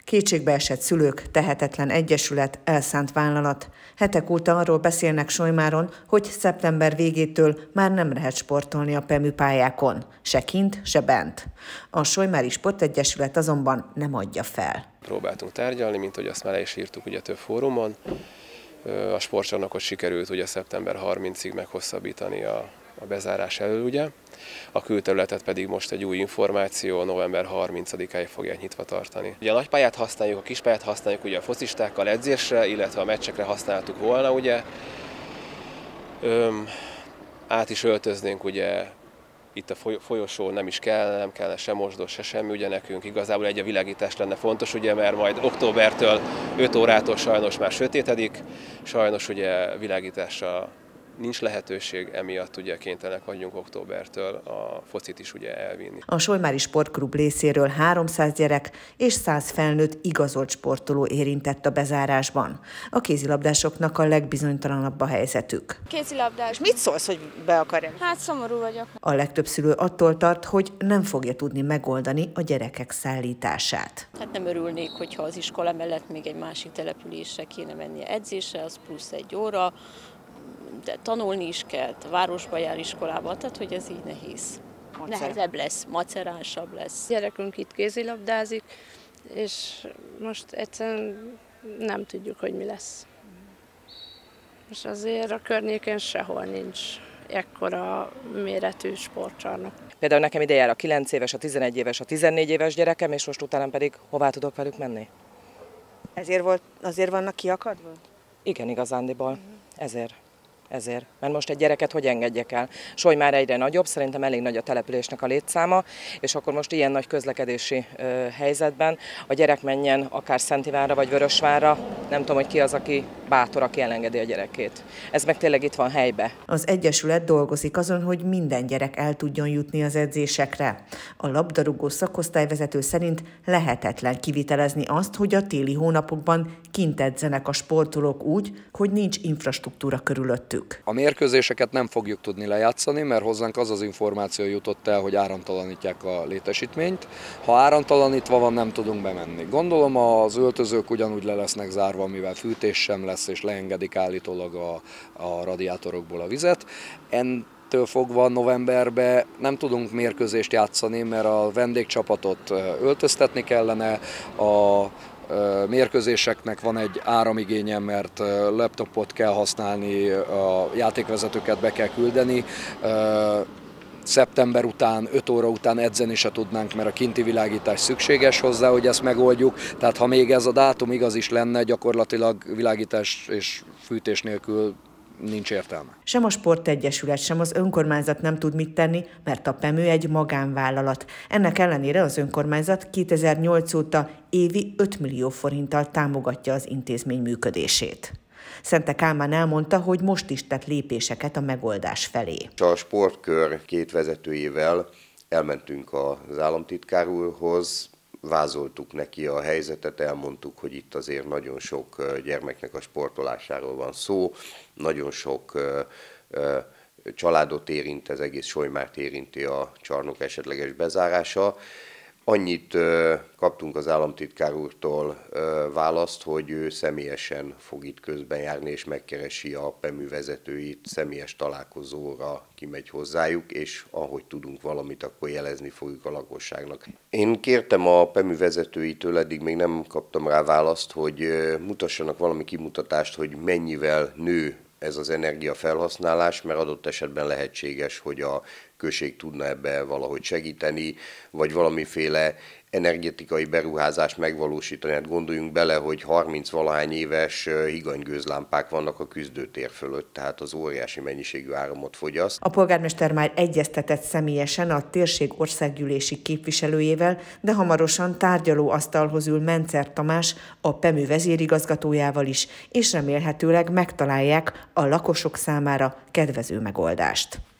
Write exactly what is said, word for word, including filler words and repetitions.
Kétségbeesett szülők, tehetetlen egyesület, elszánt vállalat. Hetek óta arról beszélnek Solymáron, hogy szeptember végétől már nem lehet sportolni a PEMÜ pályákon, se kint, se bent. A Solymári Sportegyesület azonban nem adja fel. Próbáltunk tárgyalni, mint hogy azt már le is írtuk ugye több fórumon. A sportcsarnokot sikerült ugye szeptember harmincadikáig meghosszabbítani a, a bezárás elől, ugye. A külterületet pedig most egy új információ, november harmincadikáig fogják nyitva tartani. Ugye a nagypályát használjuk, a kispályát használjuk ugye a focistákkal edzésre, illetve a meccsekre használtuk volna, ugye. Öm, át is öltöznénk ugye itt a folyosón, nem is kell, nem kellene se mosdó, se semmi, ugye nekünk igazából egy a világítás lenne fontos, ugye, mert majd októbertől öt órától sajnos már sötétedik, sajnos ugye világításra nincs lehetőség, emiatt ugye kénytelenek vagyunk októbertől a focit is ugye elvinni. A Solymári Sportklub részéről háromszáz gyerek és száz felnőtt igazolt sportoló érintett a bezárásban. A kézilabdásoknak a legbizonytalanabb a helyzetük. Kézilabdás. Mit szólsz, hogy be akarják? Hát szomorú vagyok. A legtöbb szülő attól tart, hogy nem fogja tudni megoldani a gyerekek szállítását. Hát nem örülnék, hogyha az iskola mellett még egy másik településre kéne mennie edzésre, az plusz egy óra, de tanulni is kell, a városba jár iskolába, tehát hogy ez így nehéz. Macer. Nehezebb lesz, maceránsabb lesz. Gyerekünk itt kézilabdázik, és most egyszerűen nem tudjuk, hogy mi lesz. És azért a környéken sehol nincs ekkora méretű sportcsarnok. Például nekem ide jár a kilenc éves, a tizenegy éves, a tizennégy éves gyerekem, és most utána pedig hová tudok velük menni? Ezért volt, azért vannak kiakadva? Igen, igazándiból. Ezért. Ezért. Mert most egy gyereket hogy engedjek el? Soly már egyre nagyobb, szerintem elég nagy a településnek a létszáma, és akkor most ilyen nagy közlekedési ö, helyzetben a gyerek menjen akár Szentivárra vagy Vörösvárra, nem tudom, hogy ki az, aki bátor, aki elengedi a gyerekét. Ez meg tényleg itt van helybe. Az Egyesület dolgozik azon, hogy minden gyerek el tudjon jutni az edzésekre. A labdarúgó szakosztályvezető szerint lehetetlen kivitelezni azt, hogy a téli hónapokban kint edzenek a sportolók úgy, hogy nincs infrastruktúra körülöttük. A mérkőzéseket nem fogjuk tudni lejátszani, mert hozzánk az az információ jutott el, hogy áramtalanítják a létesítményt. Ha áramtalanítva van, nem tudunk bemenni. Gondolom az öltözők ugyanúgy le lesznek zárva, mivel fűtés sem lesz, és leengedik állítólag a, a radiátorokból a vizet. Ettől fogva novemberben nem tudunk mérkőzést játszani, mert a vendégcsapatot öltöztetni kellene, a mérkőzéseknek van egy áramigénye, mert laptopot kell használni, a játékvezetőket be kell küldeni. Szeptember után, öt óra után edzeni se tudnánk, mert a kinti világítás szükséges hozzá, hogy ezt megoldjuk. Tehát ha még ez a dátum igaz is lenne, gyakorlatilag világítás és fűtés nélkül nincs értelme. Sem a Sportegyesület, sem az önkormányzat nem tud mit tenni, mert a PEMÜ egy magánvállalat. Ennek ellenére az önkormányzat kétezer-nyolc óta évi öt millió forinttal támogatja az intézmény működését. Szente Kálmán elmondta, hogy most is tett lépéseket a megoldás felé. A sportkör két vezetőjével elmentünk az államtitkár úrhoz, vázoltuk neki a helyzetet, elmondtuk, hogy itt azért nagyon sok gyermeknek a sportolásáról van szó, nagyon sok családot érint, ez egész Solymárt érinti a csarnok esetleges bezárása. Annyit kaptunk az államtitkár úrtól választ, hogy ő személyesen fog itt közben járni, és megkeresi a PEMÜ vezetőit, személyes találkozóra kimegy hozzájuk, és ahogy tudunk valamit, akkor jelezni fogjuk a lakosságnak. Én kértem a PEMÜ vezetőitől, eddig még nem kaptam rá választ, hogy mutassanak valami kimutatást, hogy mennyivel nő ez az energiafelhasználás, mert adott esetben lehetséges, hogy a község tudna ebbe valahogy segíteni, vagy valamiféle energetikai beruházást megvalósítani. Hát gondoljunk bele, hogy harminc-valahány éves higanygőzlámpák vannak a küzdőtér fölött, tehát az óriási mennyiségű áramot fogyaszt. A polgármester már egyeztetett személyesen a térség országgyűlési képviselőjével, de hamarosan tárgyalóasztalhoz ül Mencer Tamás, a PEMÜ vezérigazgatójával is, és remélhetőleg megtalálják a lakosok számára kedvező megoldást.